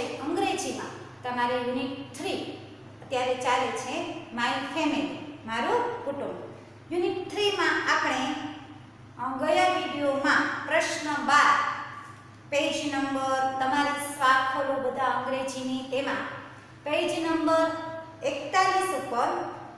અંગ્રેજીમાં તમારે યુનિટ 3 અત્યારે ચાલે છે માય ફેમિલી, મારું કુટુંબ. યુનિટ 3 માં આપણે ગયા વિડીયોમાં પ્રશ્ન 12 પેજ નંબર તમારે સ્વા ખોલો બધા અંગ્રેજીની, તેમાં પેજ નંબર 41 ઉપર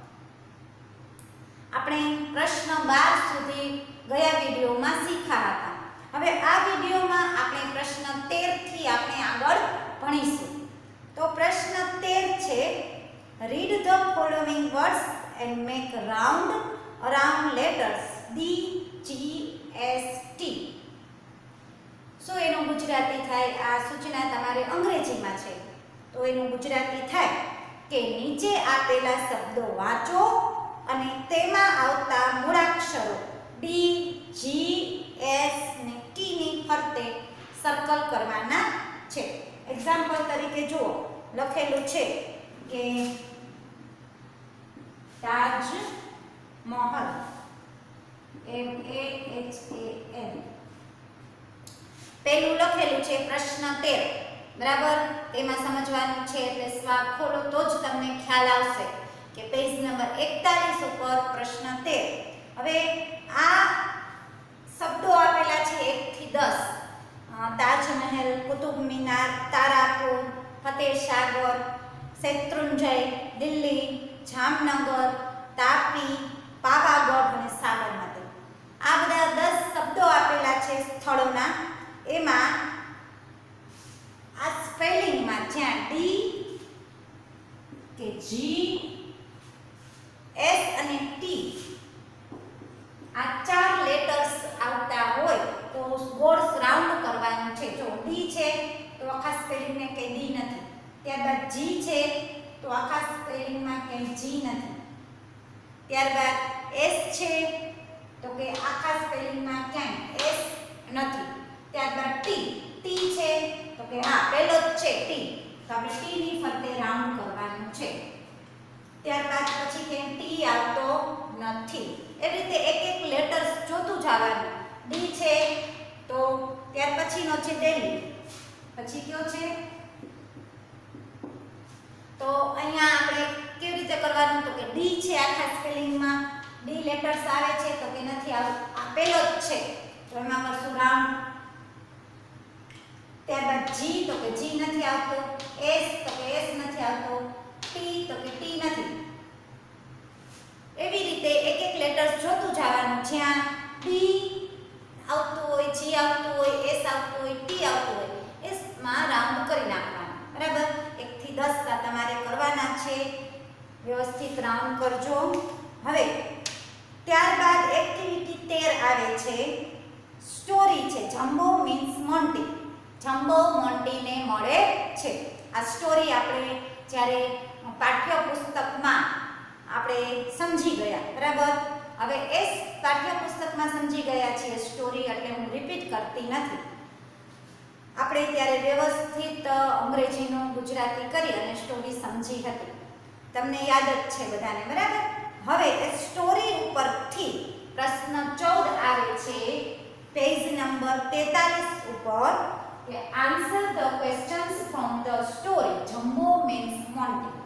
આપણે પ્રશ્ન 12 સુધી ગયા વિડીયોમાં શીખ્યા હતા. હવે આ વિડીયોમાં આપણે પ્રશ્ન 13 થી આપણે આગળ ભણીશું. તો પ્રશ્ન 13 છે, read the following words and make round around letters D G S T. શું એનું ગુજરાતી થાય? આ સૂચના તમારે અંગ્રેજીમાં છે તો એનું ગુજરાતી થાય કે નીચે આપેલા શબ્દો વાંચો અને તેમાં આવતા મૂળાક્ષરો D G S ને T ની ફરતે સર્કલ કરવાના છે. એક્ઝામ્પલ તરીકે જુઓ, લખેલું છે કે તાજ મહલ, MAHAL. પેલું લખેલું છે પ્રશ્ન 13, બરાબર? એમાં સમજવાનું છે એટલે સ્વા ખોલો તો જ તમને ખ્યાલ આવશે કે પેજ નંબર 41 ઉપર પ્રશ્ન 13. હવે આ શબ્દો આપેલા છે 1 થી 10. તાજમહેલ, કુતુબ મિનાર, તારાપુર, ફતેહસાગર, શેત્રુંજય, દિલ્હી, જામનગર, તાપી, પાવાગઢ અને સાબરમતી. આ બધા 10 શબ્દો આપેલા છે સ્થળોના. એમાં આ સ્પેલિંગમાં જ્યાં D કે G S અને T આ 4 લેટર્સ આવતા હોય તો બોર્ડ્સ રાઉન્ડ કરવાનું છે. જો D છે તો આખા સ્પેલિંગને કે D નથી. ત્યારબાદ G છે તો આખા સ્પેલિંગમાં કે G નથી. ત્યારબાદ S છે તો કે આખા સ્પેલિંગમાં ક્યાંય S નથી. ત્યારબાદ T છે તો કે હા પહેલો જ છે T, તો આપણે T ની ફરતે રાઉન્ડ કરવાનું છે. ત્યારબાદ પછી કે T આવતો નથી. એવી રીતે એક એક લેટર્સ જોતું જવાનું. D છે તો ત્યાર પછીનો છે દિલ્હી, પછી કયો છે તો અહીંયા આપણે કેવી રીતે કરવાનું તો કે D છે આખા સ્પેલિંગમાં D લેટર્સ આવે છે તો કે નથી આવતું, આ પહેલો જ છે તો એમાં કરશું રાઉન્ડ. ત્યારબાદ G તો કે G નથી આવતો, S તો કે S નથી આવતો, T તો કે T નથી. એવી રીતે એક એક લેટર્સ જોતું જવાનું. જ્યાં D આવતું હોય, G આવતું હોય, S આવતું હોય, T આવતું હોય, S માં રાઉન્ડ કરી નાખવાનું. બરાબર? 1 થી 10 તમારે કરવાના છે. વ્યવસ્થિત રાઉન્ડ કરજો. હવે ત્યારબાદ એક્ટિવિટી 13 આવે છે, સ્ટોરી છે. Jumbo meets Monty. જમ્બો મોન્ટીને મળે છે. આ સ્ટોરી આપણે જ્યારે પાઠ્યપુસ્તકમાં આપણે સમજી ગયા, બરાબર? હવે એ પાઠ્યપુસ્તકમાં સમજી ગયા છીએ સ્ટોરી, એટલે હું રિપીટ કરતી નથી. આપણે ત્યારે વ્યવસ્થિત અંગ્રેજીનું ગુજરાતી કરી અને સ્ટોરી સમજી હતી. તમને યાદ જ છે બધાને, બરાબર? હવે એ સ્ટોરી ઉપરથી પ્રશ્ન 14 આવે છે પેજ નંબર 43 ઉપર કે answer the questions from the story Jumbo meets Monty.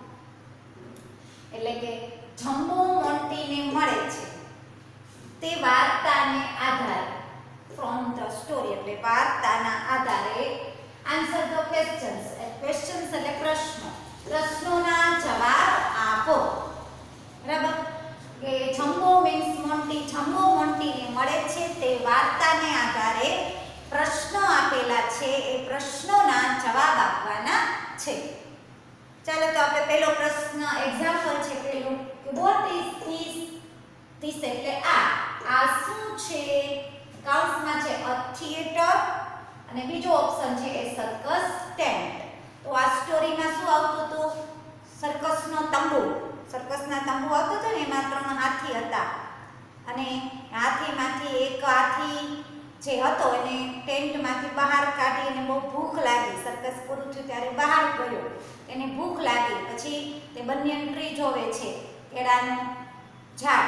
એટલે કે જમ્બો મોન્ટીને મળે છે તે વાર્તાને આધારે, ફ્રોમ ધ સ્ટોરી એટલે વાર્તાના આધારે આન્સર ધ ક્વેશ્ચન્સ. ક્વેશ્ચન્સ એટલે પ્રશ્નો, પ્રશ્નોના જવાબ આપો. બરાબર? કે જમ્બો મીન્સ મોન્ટી, જમ્બો મોન્ટીને મળે છે તે વાર્તાને આધારે પ્રશ્નો આપેલા છે, એ પ્રશ્નોના જવાબ આપવાના છે. ચાલો તો આપણે પહેલો પ્રશ્ન એક્ઝામ્પલ છે પેલું કે વોટ ઇઝ ધીસ એટલે આ શું છે? કાઉન્સમાં છે અ થિયેટર અને બીજો ઓપ્શન છે એ સર્કસ ટેન્ટ. તો આ સ્ટોરીમાં શું આવતું હતું? સર્કસનો તંબુ. સર્કસના તંબુ આવતો હતો ને, એમાં 3 હાથી હતા અને હાથીમાંથી એક હાથી જે હતો એને ટેન્ટમાંથી બહાર કાઢી અને બહુ ભૂખ લાગી. સર્કસ પૂરું થયું ત્યારે બહાર ગયો, એને ભૂખ લાગી. પછી તે બનિયન ટ્રી જોવે છે, કેળાનું ઝાડ,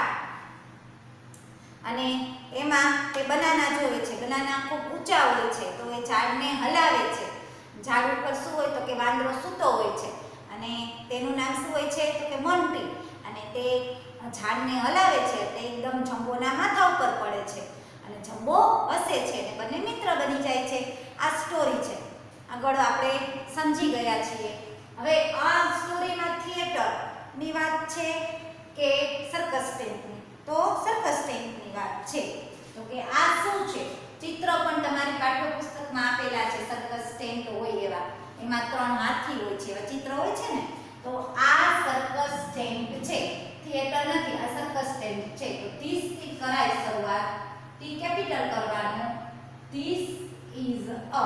અને એમાં તે બનાના જોવે છે. બનાના ખૂબ ઊંચા હોય છે તો એ ઝાડને હલાવે છે. ઝાડ ઉપર શું હોય તો કે વાંદરો સૂતો હોય છે અને તેનું નામ શું હોય છે તો કે મોન્ટી અને તે ઝાડને હલાવે છે તે એકદમ જંબોના માથા ઉપર પડે છે અને જંબો હસે છે અને બંને મિત્ર બની જાય છે. આ સ્ટોરી છે. આગળ આપણે સમજી ગયા છીએ. હવે આ સ્ટોરીમાં થિયેટરની વાત છે કે સર્કસ ટેન્ટની, તો સર્કસ ટેન્ટની વાત છે. તો કે આ શું છે? ચિત્ર પણ તમારી પાઠ્યપુસ્તકમાં આપેલા છે. સર્કસ ટેન્ટ હોય એવા, એમાં 3 હાથી હોય છે એવા ચિત્ર હોય છે ને, તો આ સર્કસ ટેન્ટ છે. થિયેટર નથી, આ સર્કસ ટેન્ટ છે. તો 30 થી કરાય શરૂઆત. ટી કેપિટલ કરવાનું. This is a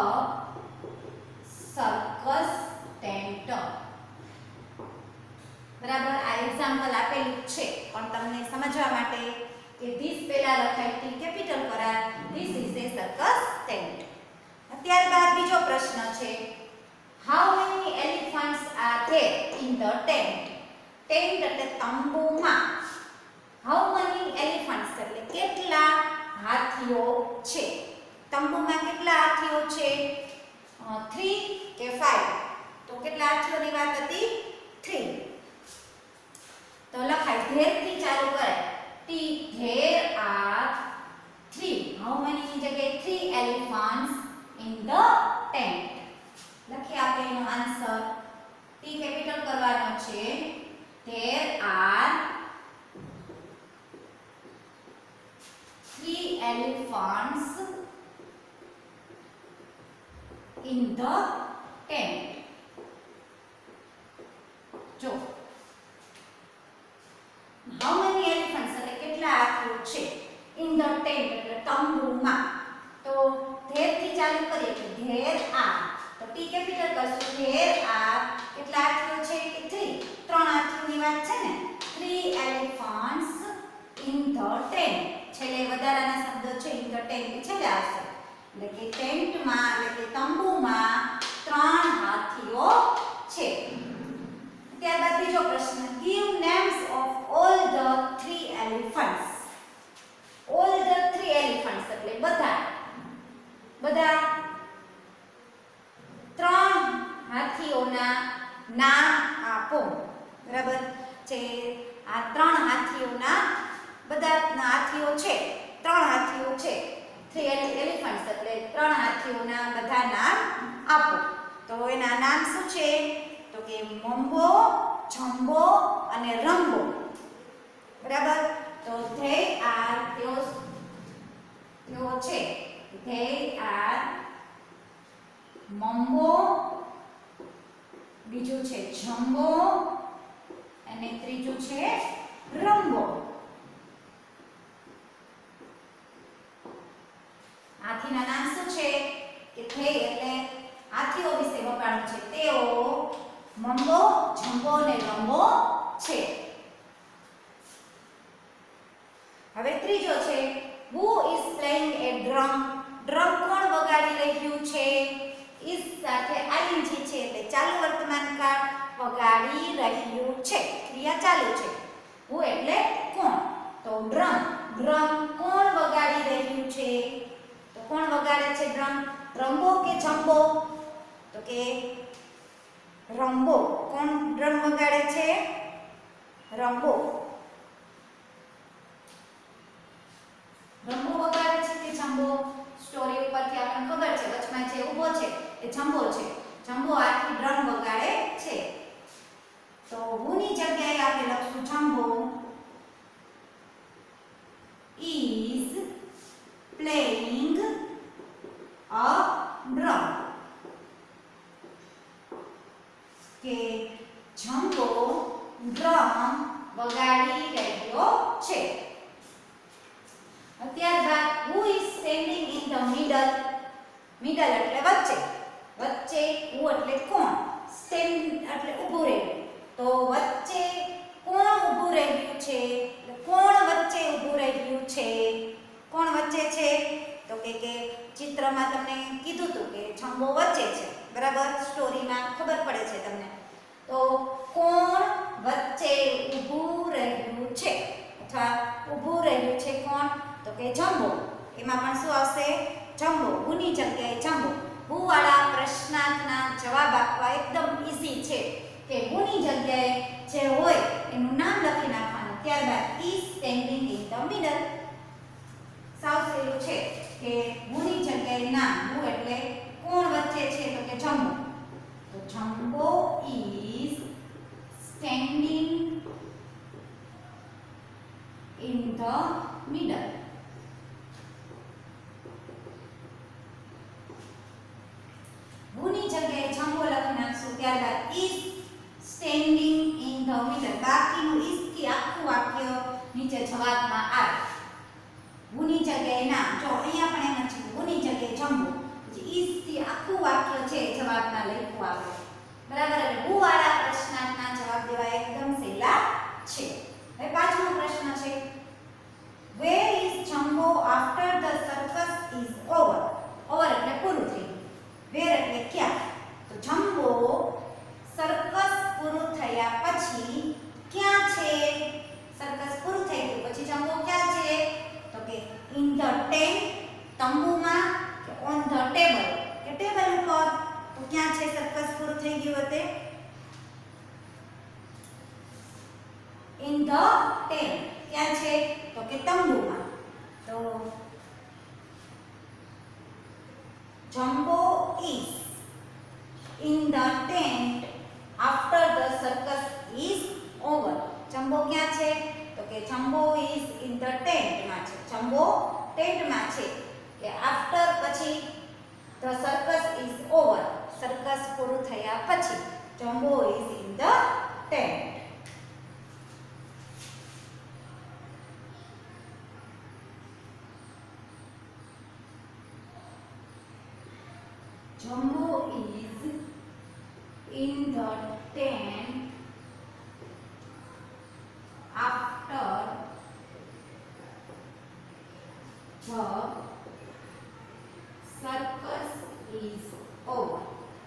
circus tent. બરાબર, આ એક્ઝામ્પલ આપેલું છે પણ તમને સમજવા માટે કે ધીસ પહેલા લખાય ટી કેપિટલ કરાય. This is a circus tent. ત્યારબાદ બીજો પ્રશ્ન છે, how many elephants are there in the tent? Tent એટલે તંબુમાં. how many elephants એટલે કેટલા હાથીઓ છે? તંબુમાં કેટલા હાથીઓ છે? 3 કે 5? તો કેટલા હાથીઓની વાત હતી? 3. તો લખાય ધેર થી ચાલુ કરાય. T there are 3. how many ની જગ્યાએ 3 elephants in the tent. લખી આપે એનો આન્સર. ટી કેપિટલ કરવાનો છે. There are 3 elephants in the tent. જો how many elephants એટલે કેટલા હાથીઓ છે? in the tent એટલે તંબુમાં. તો ધેર થી ચાલુ કરીએ તો ધેર આર, તો ટી કેપિટલ કરશું. ધેર આર કેટલા હાથીઓ છે કે 3. 3 હાથીઓની વાત છે ને. 3 elephants in the tent. છેલ્લે વધારાના શબ્દો છે in the tent છેલ્લે આવશે. એટલે કે ટેન્ટમાં એટલે કે તંબુમાં 3 હાથીઓ છે. ત્યારબાદ બીજો પ્રશ્ન, give names of all the 3 elephants. all the 3 elephants એટલે બધા 3 હાથીઓના નામ આપો. બરાબર છે. આ 3 હાથીઓના બધા હાથીઓ છે, 3 હાથીઓ છે. 3 elephants એટલે 3 હાથીઓના બધા નામ આપો. તો એના નામ શું છે તો કે મંબો, જંબો અને રંબો. બરાબર, તો they are તેઓ છે. they are મંબો, બીજું છે જંબો અને ત્રીજું છે રંબો. હાથીના નામ શું છે કે they એટલે હાથીઓ વિશે વખાણ છે. તેઓ મંબો, જંબો અને રંબો છે. હવે ત્રીજો છે, who is playing a drum? Drum કોણ વગાડી રહ્યું છે? is સાથે ing છે એટલે ચાલુ વર્તમાન કાળ. વગાડી રહ્યું છે, ક્રિયા ચાલુ છે. who એટલે કોણ? તો ડ્રમ કોણ વગાડી રહ્યું છે? તો કોણ વગાડે છે ડ્રમ? રંબો કે જંબો? તો કે રંબો. કોણ ડ્રમ વગાડે છે? રંબો. રંબો વગાડે છે કે જંબો? સ્ટોરી ઉપરથી આપણને ખબર છે વચમાં જે ઊભો છે એ જંબો છે. જંબો આથી ડ્રમ વગાડે છે. તો હુની જગ્યાએ આપણે લખશું જંબો is playing a drum. કે જંબો ડ્રમ વગાડી રહ્યો છે. ત્યારબાદ who is standing in the middle? Middle એટલે વચ્ચે. વચ્ચે who એટલે કોણ? stand એટલે ઊભું રહેવું. તો વચ્ચે કોણ ઊભું રહ્યું છે? કોણ વચ્ચે ઊભું રહ્યું છે? કોણ વચ્ચે છે? તો કે ચિત્રમાં તમને કીધું હતું કે જંબો વચ્ચે છે. બરાબર, સ્ટોરીમાં ખબર પડે છે તમને. તો કોણ વચ્ચે ઊભું રહ્યું છે અથવા ઊભું રહ્યું છે કોણ? તો કે જંબો. એમાં પણ શું આવશે? જંબો. હુની જગ્યાએ જંબો. હુ વાળા પ્રશ્નાર્થના આપવા એકદમ ઈઝી છે કે હુની જગ્યાએ જે હોય એનું નામ લખી નાખવાનું. ત્યારબાદ is standing in the middle. સાવ સહેલું છે કે હુની જગ્યાએ નામ, હુ એટલે કોણ વચ્ચે છે તો કે જંબો. તો જંબો is standing in the middle. હુની જગ્યાએ જંબો લખી નાખશું. ત્યારબાદ is standing in the middle. બાકીનું is થી આખું વાક્ય નીચે જવાબમાં આવે. હુની જગ્યાએ નામ, જો અહીંયા પણ એમ જ છે, હુની જગ્યાએ જંબો, પછી is થી આખું વાક્ય છે જવાબમાં લખવું આવે. બરાબર. એટલે હુ વાળા પ્રશ્નાર્થના જવાબ દેવા એકદમ સહેલા છે. હવે પાંચમો પ્રશ્ન છે, where is Jumbo after the circus is over? over એટલે પૂરું થઈ ગયું. where એટલે ક્યાં? તો જંબો સર્કસ પૂરું થયા પછી ક્યાં છે? સર્કસ પૂરું થઈ ગયું પછી જંબો ક્યાં છે? તો કે in the tent, તંબુમાં, કે on the table, કે ટેબલ ઉપર. તો ક્યાં છે સર્કસ પૂરું થઈ ગયું હતે? in the tent. ક્યાં છે? તો કે તંબુમાં. તો Jumbo is in the tent after the circus is over. Jumbo ક્યાં છે? તો કે Jumbo is in the tent માં છે. Jumbo tent માં છે કે after પછી the circus is over. Circus પૂરું થયા પછી Jumbo is in the tent. Jumbo is in the tent after the circus is over.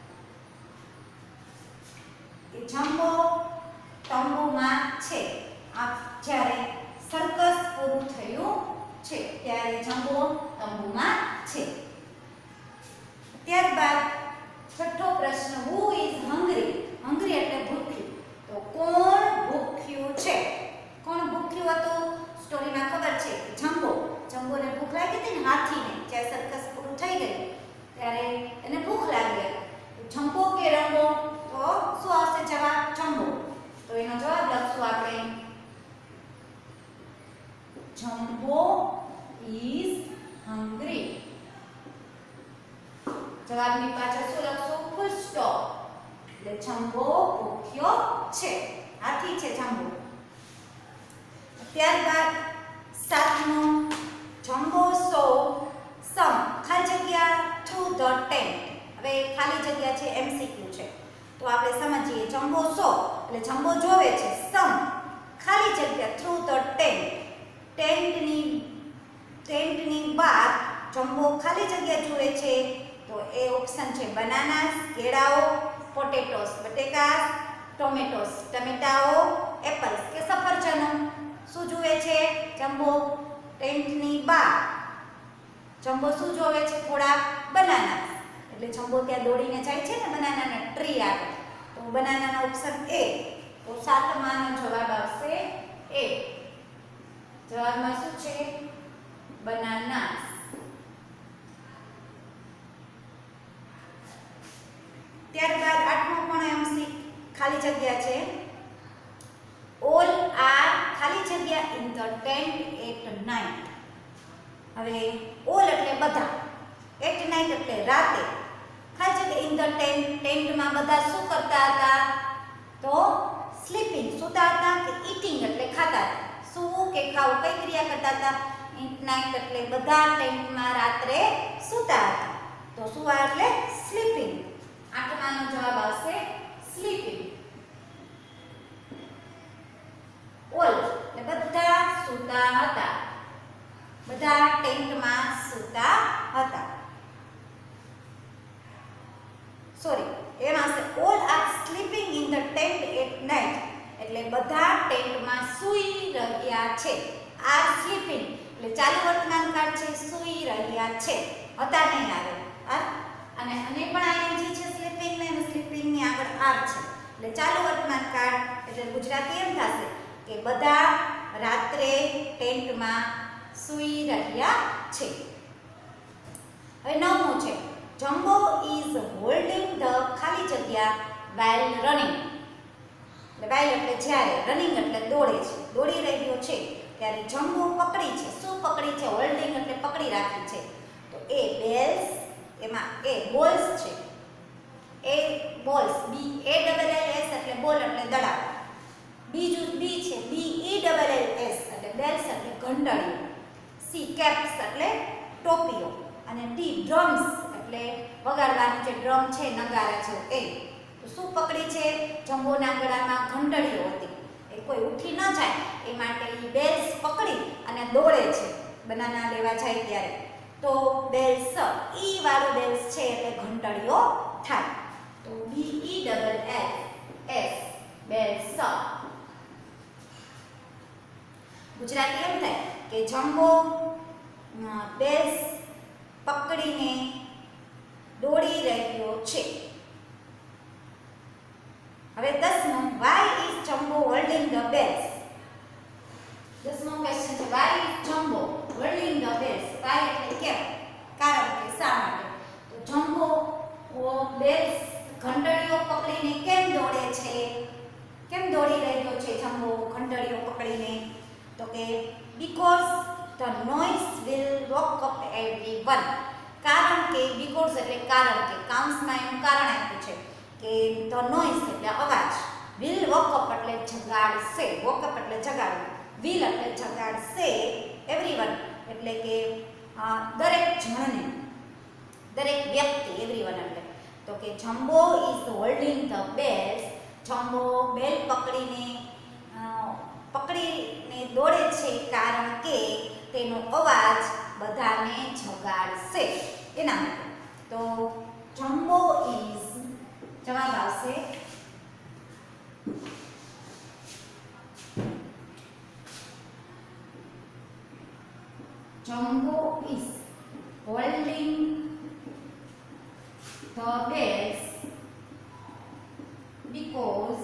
એ જંબો તંબુમાં છે. આ જ્યારે સર્કસ પૂરું થયું છે ત્યારે જંબો તંબુમાં છે. ત્યારબાદ છઠ્ઠો પ્રશ્ન, who is hungry? hungry એટલે ભૂખ્યું. તો કોણ ભૂખ્યું છે? કોણ ભૂખ્યું હતું? સ્ટોરીમાં ખબર છે કે જંબો. જંબોને ભૂખ લાગી હતી ને, હાથીને. જ્યારે સર્કસ પૂરું થઈ ગયું ત્યારે એને ભૂખ લાગી હતી. જંબો કે રંબો? તો શું આવશે જવાબ? જંબો. તો એનો જવાબ લખશું આપણે, જંબો is hungry. જવાબની પાછળ શું લખશું? Full stop. એટલે જંબો ભૂખ્યો છે, હાથી છે જંબો. ત્યારબાદ સાતમો, જંબો સો સમ ખાલી જગ્યા થ્રુ ધ ટેન્ટ. હવે ખાલી જગ્યા છે, એમસીક્યુ છે, તો આપણે સમજીએ. જંબો સો એટલે જંબો જોવે છે, સમ ખાલી જગ્યા થ્રુ ધ ટેન્ટ. ટેન્ટની બહાર જંબો ખાલી જગ્યા જુએ છે. તો એ ઓપ્શન છે બનાનાસ કેળાઓ, પોટેટોસ બટેકા, ટોમેટોસ ટમેટાઓ, એપલ્સ કે સફરજનો. શું જુએ છે જંબો? ટેન્ટની બહાર જંબો શું જોવે છે? થોડા બનાના. એટલે જંબો ત્યાં દોડીને જાય છે ને, બનાનાના ટ્રી આવે. તો બનાનાનો ઓપ્શન એ. તો સાતમાનો જવાબ આવશે એ. જવાબમાં શું છે? બનાનાસ. ત્યારબાદ આઠમો પણ એમસી ખાલી જગ્યા છે. ઓલ આર ખાલી જગ્યા in the tent at night. હવે ઓલ એટલે બધા, એટ નાઇટ એટલે રાતે. ખાલી જગ્યા ઇન ધ ટેન્ટ, ટેન્ટમાં બધા શું કરતા હતા? તો સ્લીપિંગ સૂતા હતા, કે ઈટિંગ એટલે ખાતા હતા. સૂવું કે ખાવું કઈ ક્રિયા કરતા હતા? એટ નાઇટ એટલે બધા ટેન્ટમાં રાત્રે સૂતા હતા. તો સુવા એટલે સ્લીપિંગ. આઠમાનો જવાબ આવશે સ્લીપિંગ. ઓલ એટલે બધા સૂતા હતા, બધા ટેન્ટમાં સૂતા હતા. સોરી, એમાં છે all are sleeping in the tent at night. એટલે બધા ટેન્ટમાં સૂઈ રહ્યા છે. આર સ્લીપિંગ એટલે ચાલુ વર્તમાન કાળ છે, સૂઈ રહ્યા છે. હતા નહીં આવે. અને પણ આઈએનજી છે સ્લીપિંગ. સ્લીપિંગની આગળ આર છે એટલે ચાલુ વર્તમાન કાળ એટલે ગુજરાતી એમ થશે કે બધા રાત્રે ટેન્ટમાં સૂઈ રહ્યા છે. હવે 9મું છે જમ્બો ઇઝ હોલ્ડિંગ ધ ખાલી જગ્યા while રનિંગ. એટલે while એટલે જ્યારે, રનિંગ એટલે દોડે છે, દોડી રહ્યો છે ત્યારે જમ્બો પકડી છે. શું પકડી છે? હોલ્ડિંગ એટલે પકડી રાખી છે. તો એ બેલ્સ, એમાં એ બોલ્સ છે. A balls B A double L S એટલે બોલ એટલે દડા. બીજું બી છે B E double L S એટલે બેલ્સ એટલે ઘંટડીઓ. સી કેપ્સ એટલે ટોપીઓ અને ડી ડ્રમ્સ એટલે વગાડવાનું જે ડ્રમ છે નગારા છે એ. તો શું પકડી છે? જમ્બોના ગળામાં ઘંટડીઓ હતી. એ કોઈ ઉઠી ન જાય એ માટે એ બેલ્સ પકડી અને દોડે છે બનાના લેવા જાય ત્યારે. તો બેલ્સ ઈ વાળું બેલ્સ છે એટલે ઘંટડીઓ થાય. તો B E double L S bells. Gujarati એમ થાય કે જમ્બો બેલ્સ પકડીને દોડી રહ્યો છે. હવે 10મું why is Jumbo holding the bells. 10મો ક્વેશ્ચન છે why is Jumbo holding the bells. Why એટલે કેમ, કારણ કે શા માટે. તો જમ્બો બેલ્સ ઘંટડીઓ પકડીને કેમ દોડે છે? કેમ દોડી રહ્યો છે જમ્બો ઘંટડીઓ પકડીને? તો કે because the noise will wake up everyone. કારણ કે બીકોઝ એટલે કારણ કે, કાઉન્સમાં એનું કારણ આપ્યું છે કે ધ નોઇઝ એટલે અવાજ, વિલ વોક અપ એટલે જગાડશે, વોક અપ એટલે જગાડવું, વિલ એટલે જગાડશે, એવરીવન એટલે કે દરેક જણને, દરેક વ્યક્તિ, એવરીવન એટલે. તો કે Jumbo is holding the bells. Jumbo bell પકડીને દોડે છે કારણ કે તેનો અવાજ બધાને જગાડશે એના માટે. તો જમ્બો ઇઝ જવાબ આવશે Jumbo is holding the bells because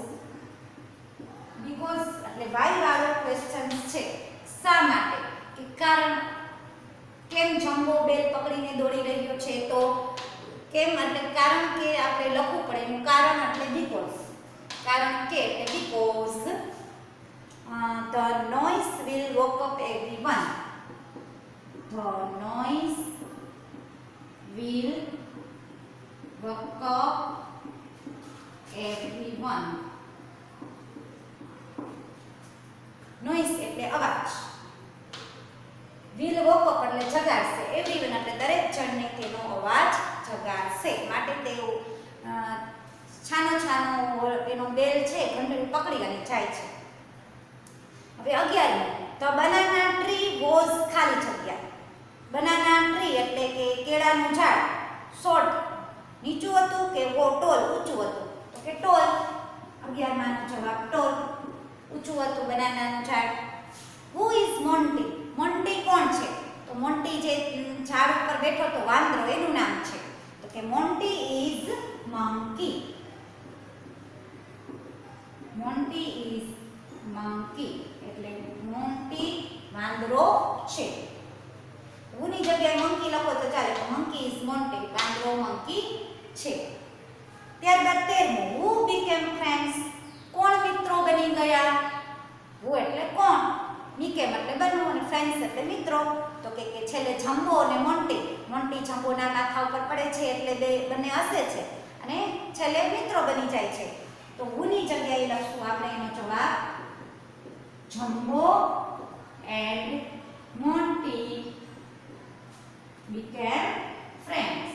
એટલે વાય વાળો ક્વેશ્ચન છે. શા માટે? કે કારણ કેમ જમ્બો બેલ પકડીને દોડી રહ્યો છે? તો કેમ એટલે કારણ કે આપણે લખવું પડે એનું કારણ એટલે because. કારણ કે એટલે because the noise will wake up everyone. The noise will wake up everyone. Noise એટલે અવાજ, વિલ વોક અપ એટલે જગાડશે, એવરીવન એટલે દરેક જણને તેનો અવાજ જગાડશે. માટે તેઓ છાનો છાનો એનો બેલ છે ઘંટડી પકડી અને જાય છે. હવે 11મું ધ બનાના ટ્રી વોઝ ખાલી જગ્યા. બનાના ટ્રી એટલે કે કેળાનું ઝાડ શોર્ટ નીચું હતું કે ટોલ ઊંચું હતું? તો કે ટોલ. 11માનો જવાબ ટોલ, ઊંચું હતું બનાનાનું ઝાડ. Who is Monty? મોન્ટી કોણ છે? તો મોન્ટી જે ઝાડ ઉપર બેઠો તો વાંદરો એનું નામ છે. તો કે Monty is monkey. Monty is monkey એટલે મોન્ટી વાંદરો છે. હુની જગ્યાએ મંકી લખો તો ચાલે, મંકી ઇઝ મોન્ટી, વાંદરો મંકી છે. ત્યારબાદ 13મું હુ બીકેમ ફ્રેન્ડ્સ. કોણ મિત્રો બની ગયા? હુ એટલે કોણ, બીકેમ એટલે બનવું અને ફ્રેન્ડ્સ એટલે મિત્રો. તો કે છેલ્લે જમ્બો અને મોન્ટી, મોન્ટી જમ્બોના માથા ઉપર પડે છે એટલે બંને હસે છે અને છેલ્લે મિત્રો બની જાય છે. તો હુની જગ્યાએ લખશું આપણે એનો જવાબ Jumbo and Monty became friends.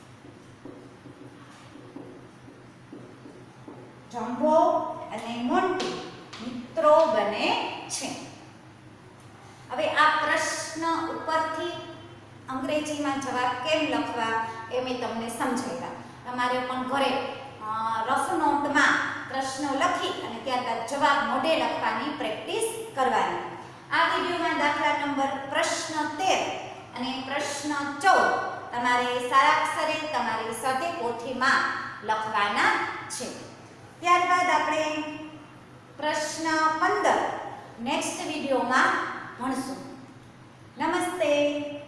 Jumbo અને મોન્ટી મિત્રો બને છે. હવે આ પ્રશ્ન ઉપરથી અંગ્રેજીમાં જવાબ કેમ લખવા એ મેં તમને સમજાવ્યા. તમારે પણ ઘરે રફ નોટમાં પ્રશ્નો લખી અને ત્યારબાદ જવાબ મોઢે લખવાની પ્રેક્ટિસ કરવાની. આ વિડીયોમાં દાખલા નંબર પ્રશ્ન 13 અને પ્રશ્ન 14 તમારે સારા અક્ષરે તમારી સાથે પોથીમાં લખવાના છે. ત્યારબાદ આપણે પ્રશ્ન 15 નેક્સ્ટ વિડીયોમાં ભણશું. નમસ્તે.